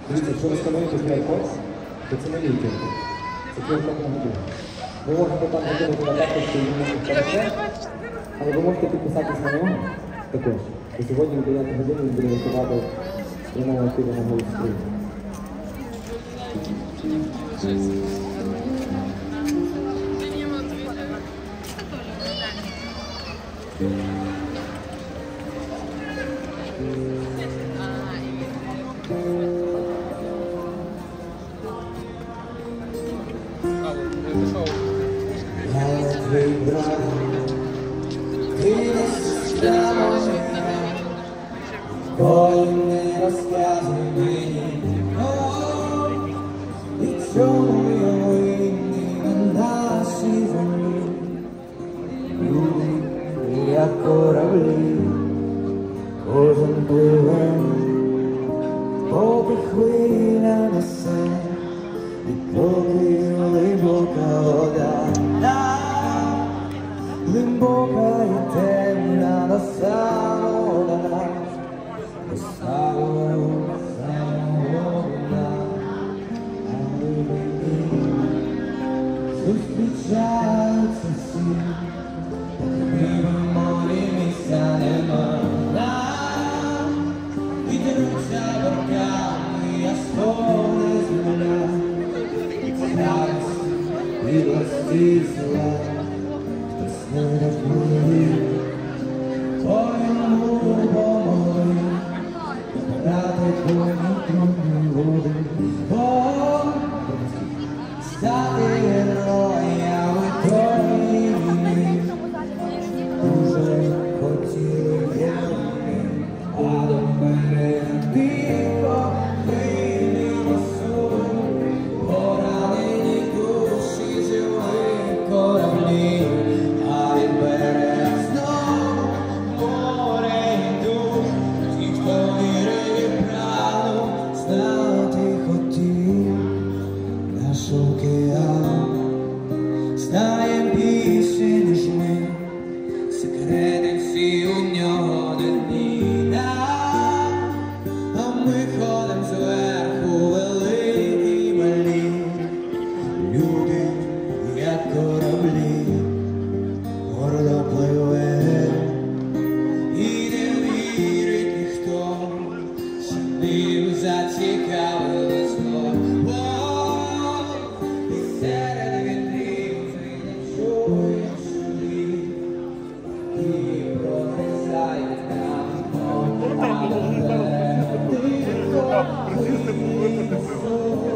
Дивіться, якщо ви скануєте QR-код, то це не ліки. Це QR-код на годину. Ви можете там закинути на карточку і можете, але ви можете підписатись на нього також. І сьогодні в 9 годині він буде висувати в прямому ефірі на моїй скрині. Твій брат, ти не сестра, бо не розказуй мені, і чому я винний на нашій землі. Люди, як кораблі, кожен пливе, поки хвиля несе, і поки глибока вода. Глибока і темна до самого дна, до самого дна. А мені зустрічаються всі, поки в морі місця нема. І деруться бортами, я сповне земля, і старість, білості зла. Твоєму помоли, брати твої води, стати героями твої війни. Уже хотіли єдині, а до мене тихо вийдемо сум. Поранені душі, живі кораблі. Знає більше, ніж ми, секрети всі у нього на дні, а ми ходим зверху, великі і малі. Люди, як кораблі, гордо пливе, і не вірить ніхто, що ним зацікавилось зло. І серед вітрів і пронесають нам, а до мене тихо вийде сон.